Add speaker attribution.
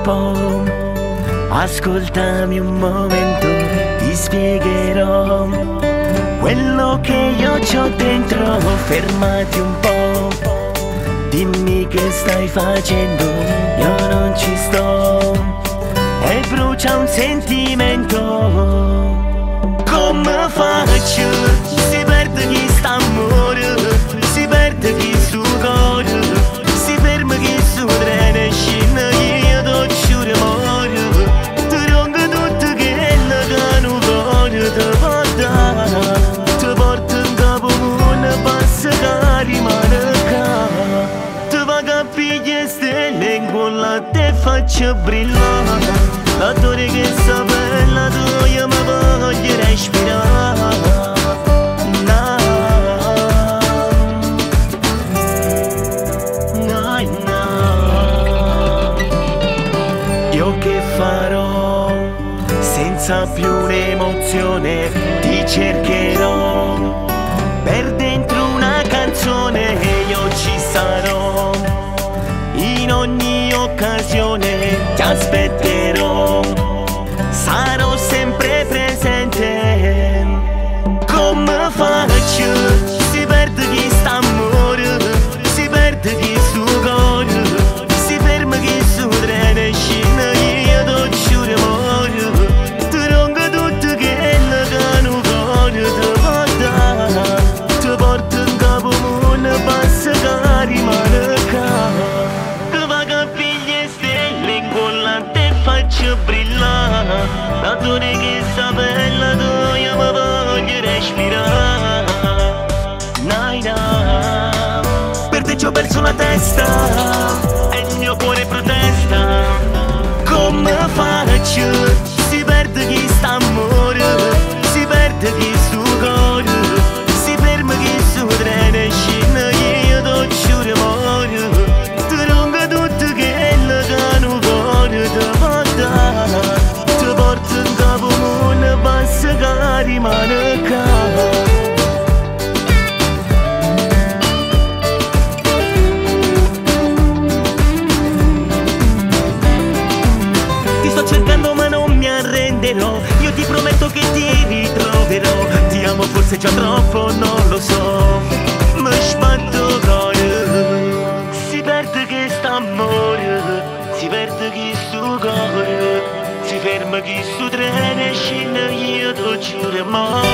Speaker 1: po', ascoltami un momento, ti spiegherò quello che io c'ho dentro. Fermati un po', dimmi che stai facendo, io non ci sto e brucia un sentimento. Come faccio? Si perde chi sta amore, si perde chi su cuore, si ferma chi su treno e scende, io t'ho giuro amore, ti ronco tutto quello che non voglio te portare, ti porto in capo una passa che rimane qua, ti va a pigliare stelle in culla te faccio brillare, la torre che sta bella tu io mi voglio respirare. Io che farò senza più un'emozione, ti cercherò per dentro una canzone, io ci sarò in ogni occasione, ti aspetterò, sarò sempre presente. Come faccio? Si perde chi sta amore, si perde chi su cuore, si ferma chi su treno e scende, io t'ho giuro amore, ti ronco tutto quello che non voglio te portare, ti porto in capo una passa che rimane qua, ti va a pigliare stelle in culla te faccio brillare, la torre che sta bella tu io mi voglio respirare. Per te ci ho perso la testa e il mio cuore protesta. Come faccio? Si perde chi sta amore, si perde chi su cuore, si ferma chi su treno e scende, io t'ho giuro amore, ti ronco tutto quello che non voglio te portare, ti porto in capo una passa che rimane qua. Cercando ma non mi arrenderò, io ti prometto che ti ritroverò, ti amo forse già troppo, non lo so, mi sbatto cuore, si perde chi sta amore, si perde chi su cuore, si ferma chi su treno e scende, io t'ho giuro amore.